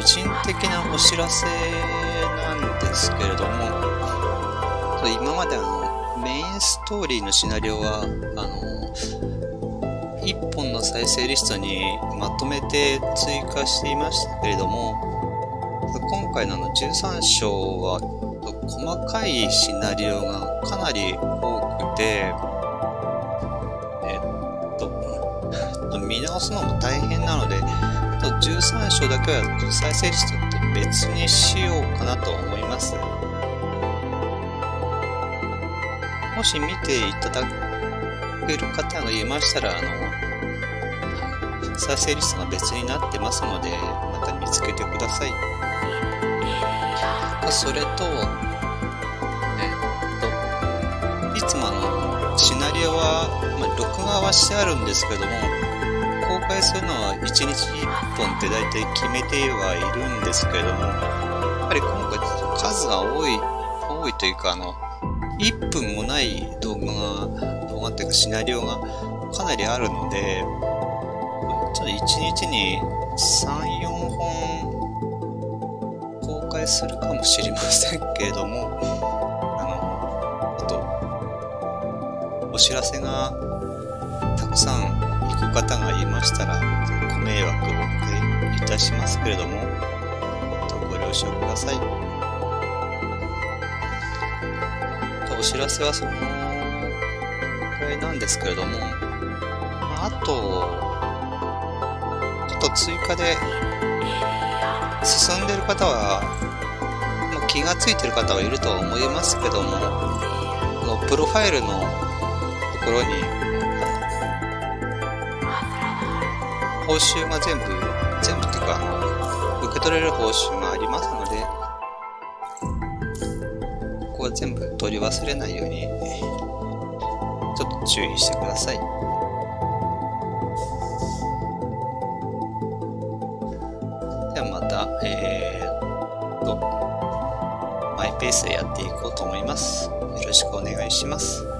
人的なお知らせなんですけれども、今までメインストーリーのシナリオは1本の再生リストにまとめて追加していましたけれども、今回の13章は細かいシナリオがかなり多くて、見直すのも大変なので、13章だけは再生リストと別にしようかなと思います。もし見ていただける方がいましたら、再生リストが別になってますので、また見つけてください。それと、いつもシナリオは、録画はしてあるんですけども、公開するのは1日1本って大体決めてはいるんですけれども、やっぱり今回数が多いというか、1分もない動画っていうかシナリオがかなりあるので、ちょっと1日に3、4本公開するかもしれませんけれども、あと、お知らせがたくさん行く方がいましたら、ご迷惑をおかけいたしますけれども、ご了承ください。お知らせはそのくらいなんですけれども、あと、ちょっと追加で進んでいる方は、気がついている方はいるとは思いますけども、プロファイルのところに報酬が全部っていうか受け取れる報酬がありますので、ここは全部取り忘れないようにちょっと注意してください。ではまたマイペースでやっていこうと思います。よろしくお願いします。